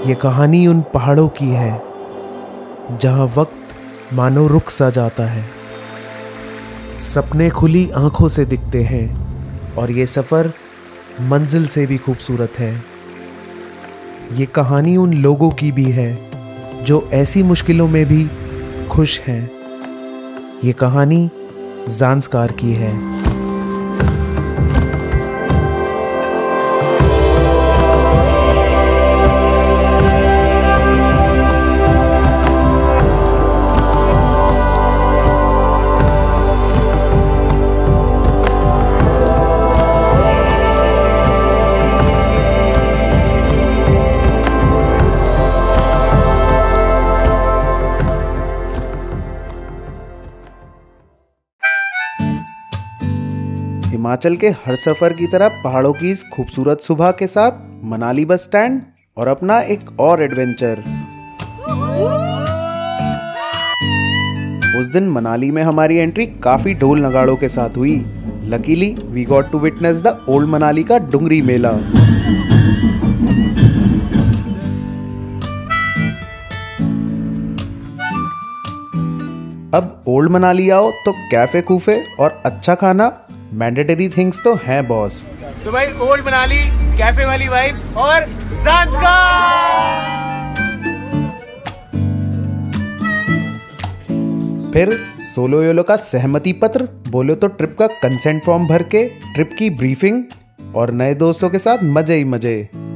ये कहानी उन पहाड़ों की है जहाँ वक्त मानो रुक सा जाता है। सपने खुली आंखों से दिखते हैं और ये सफ़र मंजिल से भी खूबसूरत है। ये कहानी उन लोगों की भी है जो ऐसी मुश्किलों में भी खुश हैं। ये कहानी ज़ांस्कार की है। हिमाचल के हर सफ़र की तरह पहाड़ों की इस खूबसूरत सुबह के साथ मनाली बस स्टैंड और अपना एक और एडवेंचर। उस दिन मनाली में हमारी एंट्री काफ़ी ढोल नगाड़ों के साथ हुई। Luckily we got to witness the old Manali का डुंगरी मेला। अब ओल्ड मनाली आओ तो कैफे कूफे और अच्छा खाना मैंडेटरी थिंग्स तो हैं बॉस। तो भाई ओल्ड मनाली, कैफे वाली वाइब्स और ज़ांस्कार। फिर सोलो योलो का सहमति पत्र, बोलो तो ट्रिप का कंसेंट फॉर्म भर के ट्रिप की ब्रीफिंग और नए दोस्तों के साथ मजे ही मजे।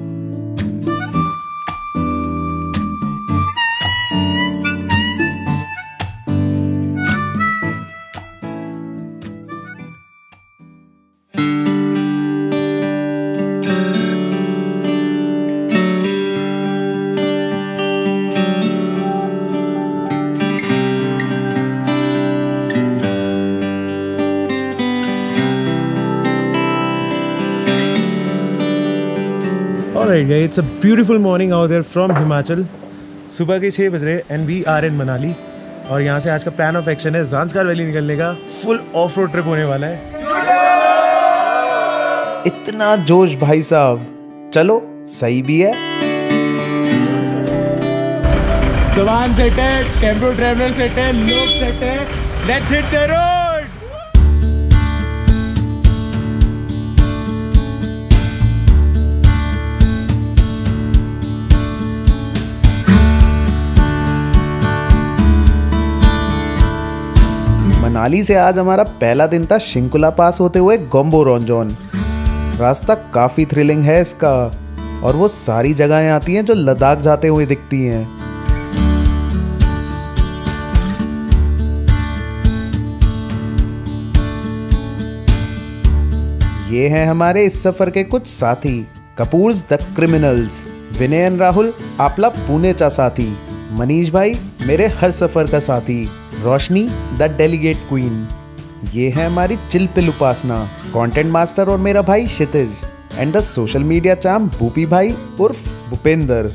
Alright guys, it's a beautiful morning out there from Himachal. सुबह के 6 बज रहे and we are in Manali और यहाँ से आज का प्लान ऑफ एक्शन है ज़ांस्कार वैली निकलने का। फुल ऑफ रोड ट्रिप होने वाला है। इतना जोश भाई साहब, चलो सही भी है। सामान सेट है, टेम्पो ट्रैवलर सेट है, लोग सेट है, let's hit the road. Manali से आज हमारा पहला दिन था शिंकुला पास होते हुए गोम्बो रोंजोन। रास्ता काफ़ी थ्रिलिंग है इसका और वो सारी जगहें आती हैं जो लद्दाख जाते हुए दिखती हैं। ये हैं हमारे इस सफ़र के कुछ साथी, Kapoors the criminals, Vinay and Rahul आपला पुणे चा साथी, मनीष भाई मेरे हर सफ़र का साथी, रोशनी द डेलीगेट क्वीन। ये है हमारी chill pill Upasana, content master और मेरा भाई Kshitij, and the social media champ Bhupi भाई उर्फ भूपेंद्र।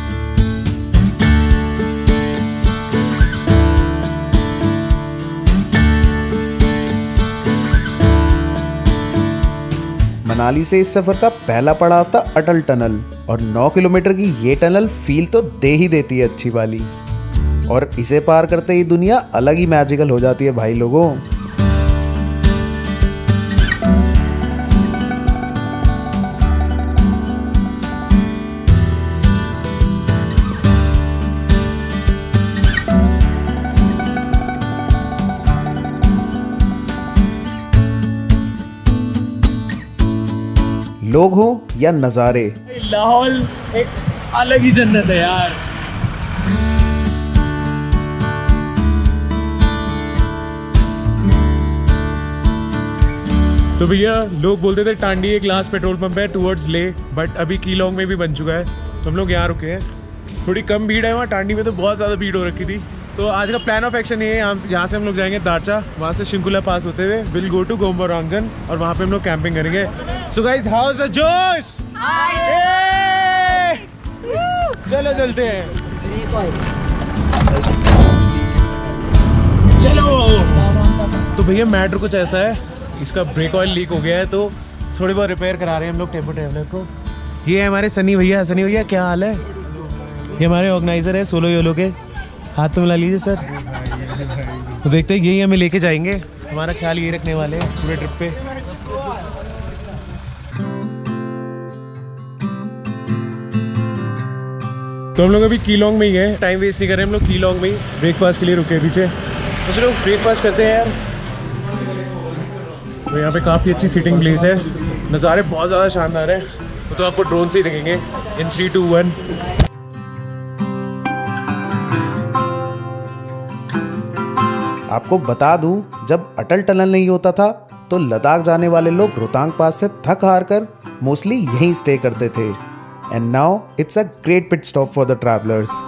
मनाली से इस सफर का पहला पड़ाव था अटल टनल और 9 किलोमीटर की ये टनल फील तो दे ही देती है अच्छी वाली और इसे पार करते ही दुनिया अलग ही मैजिकल हो जाती है भाई लोगों। लोग हो या नज़ारे, लाहौल एक अलग ही जन्नत है यार। तो भैया लोग बोलते थे टांडी एक लास्ट पेट्रोल पंप है टुवर्ड्स ले, बट अभी कीलोंग में भी बन चुका है तो हम लोग यहाँ रुके हैं। थोड़ी कम भीड़ है वहाँ, टांडी में तो बहुत ज़्यादा भीड़ हो रखी थी। तो आज का प्लान ऑफ एक्शन ये है, यहाँ से हम लोग जाएंगे दारचा, वहाँ से शिंकुला पास होते हुए will go to Gombo Ranjan और वहाँ पे हम लोग कैंपिंग करेंगे। So guys, how is the जोश? चलो चलते हैं, चलो। तो भैया मैटर कुछ ऐसा है, इसका ब्रेक ऑयल लीक हो गया है तो थोड़ी बहुत रिपेयर करा रहे हैं हम लोग टेम्पो ट्रैवलर को। ये है हमारे सनी भैया। सनी भैया क्या हाल है? ये हमारे ऑर्गेनाइजर है सोलो योलो के, हाथ तो मिला लीजिए सर। तो देखते हैं यही हमें लेके जाएंगे, हमारा ख्याल ये रखने वाले हैं पूरे ट्रिप पे। तो हम लोग अभी कीलोंग में ही हैं, टाइम वेस्ट नहीं कर रहे हम लोग, कीलोंग में ही ब्रेकफास्ट के लिए रुके पीछे। तो चलो ब्रेकफास्ट करते हैं यार। तो यहाँ पे काफ़ी अच्छी सीटिंग प्लेस है, नज़ारे बहुत ज़्यादा शानदार है। तो आपको ड्रोन से ही दिखेंगे इन 3, 2, 1। आपको बता दूं, जब अटल टनल नहीं होता था तो लद्दाख जाने वाले लोग रोहतांग पास से थक हार कर मोस्टली यहीं स्टे करते थे। And now it's a great pit stop for the travellers.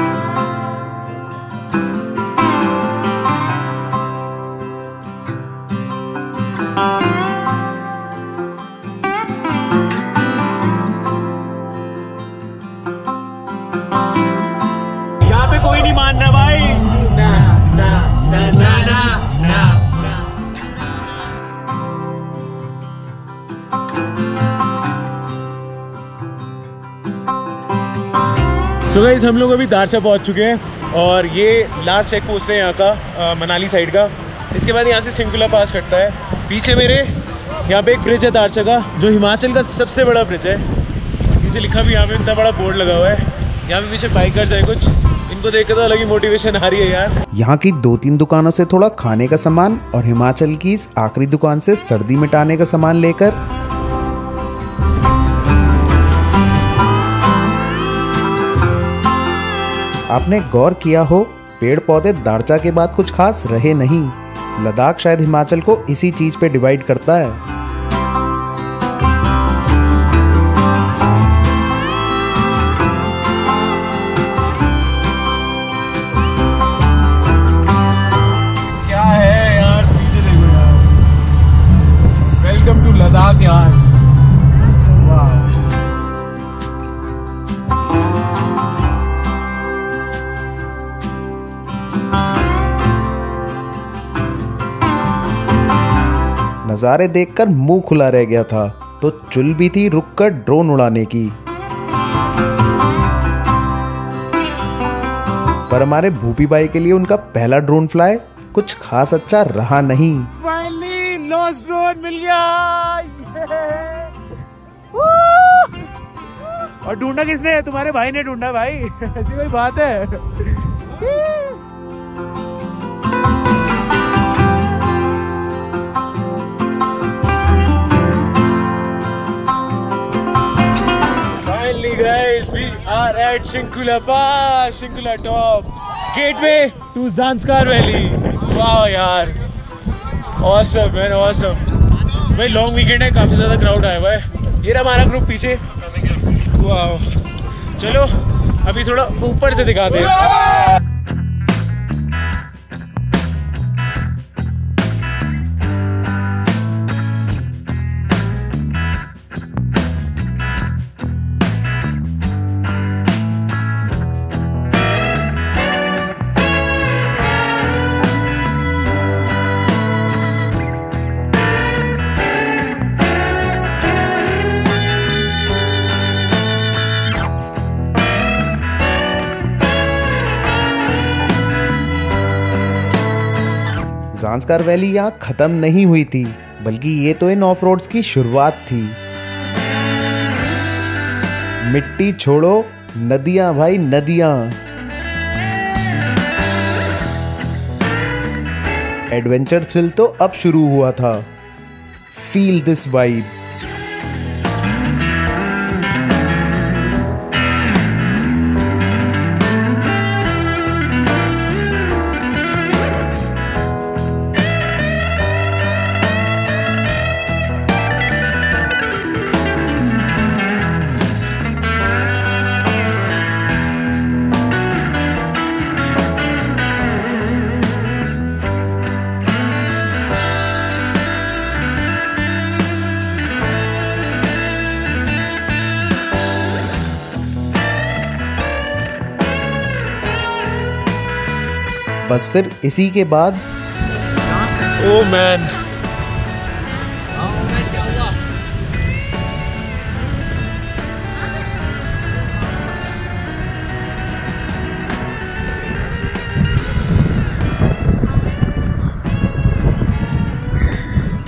यहाँ पे कोई नहीं मान रहा भाई, ना ना ना ना ना ना। सो गाइस हम लोग अभी दारचा पहुंच चुके हैं और ये लास्ट चेक पोस्ट है यहाँ का, मनाली साइड का। इसके बाद यहाँ से सिंकुला पास कटता है। पीछे मेरे यहाँ पे एक ब्रिज है दारचा का, जो हिमाचल का सबसे बड़ा ब्रिज है। पीछे लिखा भी यहाँ पे इतना बड़ा बोर्ड लगा हुआ है। यहाँ पे पीछे बाइकर्स है कुछ, इनको देख के तो अलग ही मोटिवेशन आ रही है यार। यहाँ की 2-3 दुकानों से थोड़ा खाने का सामान और हिमाचल की इस आखिरी दुकान से सर्दी मिटाने का सामान लेकर आपने गौर किया हो, पेड़ पौधे दारचा के बाद कुछ खास रहे नहीं। लद्दाख शायद हिमाचल को इसी चीज पे डिवाइड करता है। वेलकम टू लद्दाख यार। वाह। नज़ारे देखकर मुंह खुला रह गया था, तो चुल भी थी रुककर ड्रोन उड़ाने की। पर हमारे भूपी भाई के लिए उनका पहला ड्रोन फ्लाई कुछ खास अच्छा रहा नहीं। फाइनली लॉस्ट ड्रोन मिल गया। और ढूंढा किसने? तुम्हारे भाई ने ढूंढा भाई। ऐसी कोई बात है? Finally guys, we are at Shinkula Pass, Shinkula Top, gateway to Zanskar Valley. Wow यार, awesome man, awesome। भाई लॉन्ग वीकेंड है, काफी ज्यादा क्राउड आया हुआ है। ये रहा हमारा ग्रुप पीछे। वाह, चलो अभी थोड़ा ऊपर से दिखाते हैं। ज़ांस्कार वैली यहाँ खत्म नहीं हुई थी, बल्कि ये तो इन ऑफ रोड्स की शुरुआत थी। मिट्टी छोड़ो, नदियां भाई नदियां। एडवेंचर थ्रिल तो अब शुरू हुआ था। Feel this vibe. बस फिर इसी के बाद ओ मैन,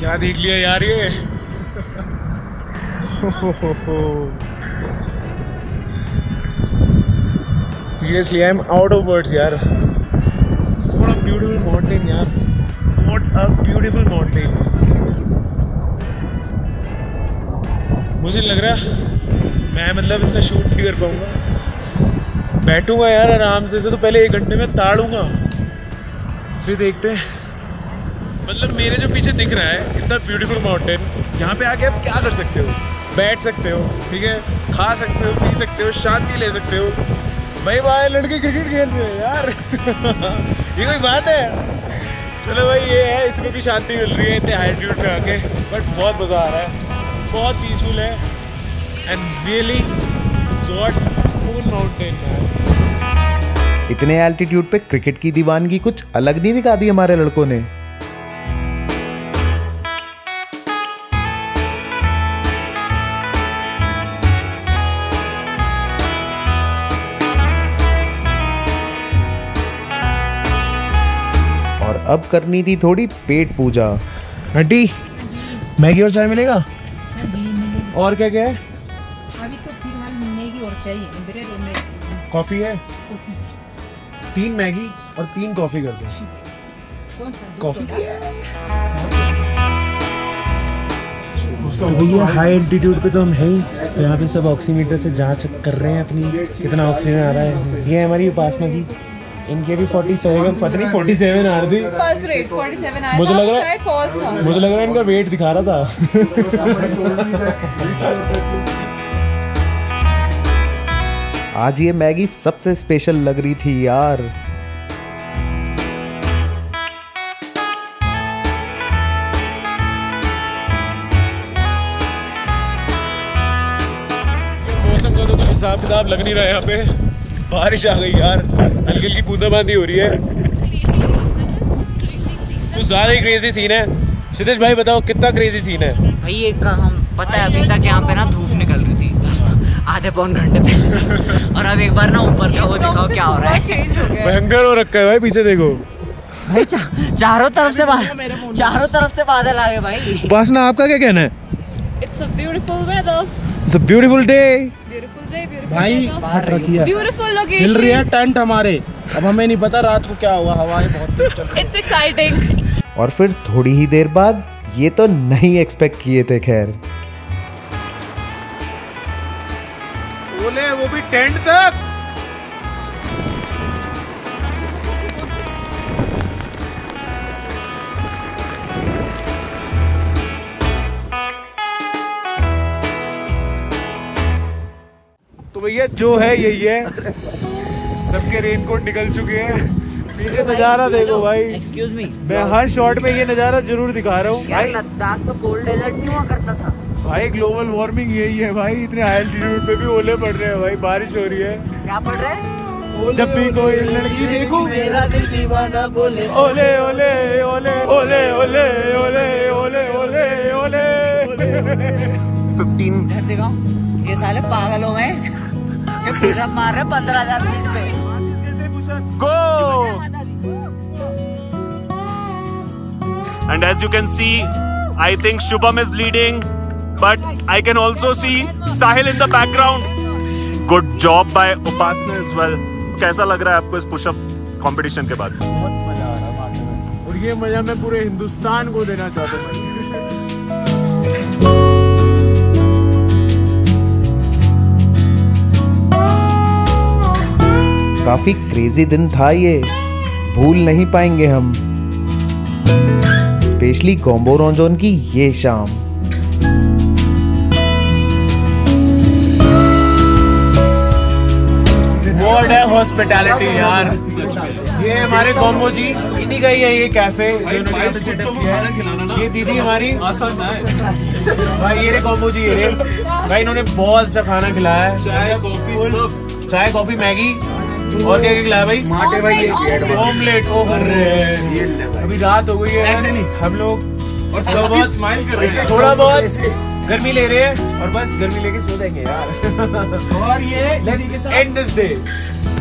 क्या देख लिया यार ये। Seriously I am out of words यार। व्हाट अ ब्यूटीफुल माउंटेन यार, व्हाट अ ब्यूटीफुल माउंटेन। मुझे लग रहा मैं मतलब इसका शूट नहीं कर पाऊंगा। बैठूंगा यार आराम से तो पहले 1 घंटे में ताड़ूंगा, फिर देखते हैं। मतलब मेरे जो पीछे दिख रहा है इतना ब्यूटीफुल माउंटेन, यहाँ पे आके आप क्या कर सकते हो? बैठ सकते हो, ठीक है, खा सकते हो, पी सकते हो, शांति ले सकते हो। भाई भाई लड़के क्रिकेट खेल रहे हैं यार। ये कोई बात है? चलो भाई ये है, इसमें भी शांति मिल रही है इतने हाइट्यूड पे आके। बट बहुत मज़ा आ रहा है, बहुत पीसफुल है and really god's own mountain man. इतने एल्टीट्यूड पे क्रिकेट की दीवानगी कुछ अलग नहीं दिखा दी हमारे लड़कों ने। और अब करनी थी थोड़ी पेट पूजा। आंटी मैगी और चाय मिलेगा? जी मिलेगा। और क्या क्या है? अभी तो फिलहाल मैगी और चाहिए, ब्रेड और मैगी। कॉफ़ी है? 3 मैगी और 3 कॉफ़ी कर दो। कौन सा कॉफ़ी तो भैया हाई एल्टीट्यूड पे तो हम हैं ही, तो यहाँ पे सब ऑक्सीमीटर से जांच कर रहे हैं अपनी कितना ऑक्सीजन आ रहा है। ये है हमारी उपासना जी, इनके भी 47 पता नहीं 47 आ रही थी। फर्स्ट रेट 47 आया मुझे था, लग रहा शायद फॉल्स था। मुझे लग रहा है इनका वेट दिखा रहा था। आज ये मैगी सबसे स्पेशल लग रही थी यार। मौसम का तो कुछ हिसाब किताब लग नहीं रहा है। यहाँ पे बारिश आ गई यार, हल्की हल्की बूंदाबांदी हो रही है। तो ज़्यादा ही क्रेजी सीन है। क्षितिज भाई बताओ कितना क्रेजी सीन है? भाई ये हम पता है अभी तक यहाँ पे ना धूप निकल रही थी 10 आधे पौन घंटे पहले, और अब एक बार ना ऊपर का वो दिखाओ क्या हो रहा है। चेंज हो गया भयंकर हो रखा है भाई, पीछे देखो भाई चारों तरफ से बादल आ गए भाई। उपासना आपका क्या कहना है? It's a beautiful weather, it's a beautiful day. Beautiful day, beautiful भाई हट रखी है, ब्यूटीफुल हिल रही लोकेशन। है टेंट हमारे। अब हमें नहीं पता रात को क्या हुआ, हवाएं बहुत तेज चल रही इट्स एक्साइटिंग। और फिर थोड़ी ही देर बाद ये तो नहीं एक्सपेक्ट किए थे। खैर बोले वो भी टेंट तक। तो भैया जो है यही है, सबके रेनकोट निकल चुके हैं। पीछे नजारा देखो भाई। एक्सक्यूज मी, मैं हर शॉट में ये नजारा जरूर दिखा रहा हूँ भाई। लद्दाख तो कोल्ड डेजर्ट नहीं हुआ करता था भाई ग्लोबल वार्मिंग यही है भाई, इतने हाई एल्टीट्यूड पे भी ओले पड़ रहे हैं भाई, बारिश हो रही है। क्या पढ़ रहे हैं? जब भी कोई लड़की देखूं मेरा दिल दीवाना बोले ओले ओले ओले ओले ओले ओले ओले ओले ओले। 15 दिखाओ, ये साले पागल हो गए। ये पुशअप मार रहे 15,000 फीट पे। Go! And as you can see, I think Shubham is leading, but I can also see Sahil in the background. Good job by Upasna as well. कैसा लग रहा है आपको इस पुशअप कंपटीशन के बाद? बहुत मजा आ रहा है और ये मजा मैं पूरे हिंदुस्तान को देना चाहता हूँ। काफी क्रेजी दिन था ये, भूल नहीं पाएंगे हम, स्पेशली गोम्बो रोंजोन की ये शाम। वर्ड है हॉस्पिटैलिटी यार। ये हमारे गोम्बो जी, इन्हीं का ही है ये कैफे जो इन्होंने ऐसे सेटअप किया है। ये दीदी हमारी भाई, ये रे गोम्बो जी, ये रे भाई, इन्होंने बहुत अच्छा खाना खिलाया है। चाय कॉफी मैगी और क्या क्या खिलाया भाई? माटे भाई ऑमलेट। अभी रात हो गई है, हम लोग थोड़ा बहुत गर्मी ले रहे हैं और बस गर्मी लेके सो जाएंगे यार। और ये लेट्स एंड दिस डे।